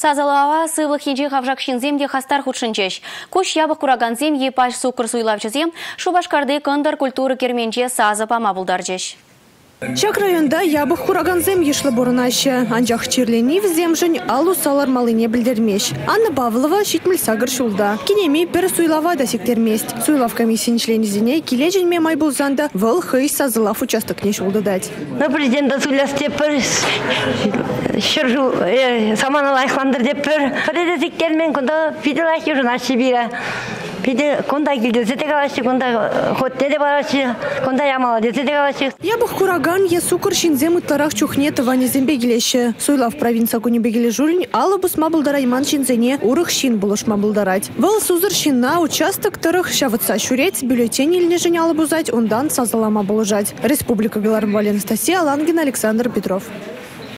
Сазалава сывлых еджи хавжакшин земде хастар худшинчеш. Куш ябық кураган зем епаш сукыр суйлавчызем, Шубашкарды кондар культуры керменче сазы пама булдарчеш. Чак районда ябық хураганзем ешлі бұрынашы. Анжақ черлені віземжін алу салар малыне білдермеш. Анна Павлова шитміл сагыр шулда. Кенеме бір суйлава да сектермест. Суйлав комиссиян членізіне кележін ме май болзанда выл хый сазылав участок не шулды дать. Президент суйласте бір шыржу саманы лайықландыр деп бір. Бірді сектермен күнді пиделайки жынашы бейі. Пиде конда келдесе де қалашы, конда хотте де барашы, конда ямала десе де қалашы. Ябық хураган е сукыр шинзем ытларах чухнет ванезем бегелеші. Суйлав провинция күні бегелі жулін алы бұсма бұлдарайман шинзене урық шин бұлышма бұлдарать. Выл сузыр шинна участок тұрық шавытса шурец, бюллетень еліне жын алы бұзать, ондан сазалама бұлыжать. Республика Беларусь, Анастасия Лангин, Александр Петров.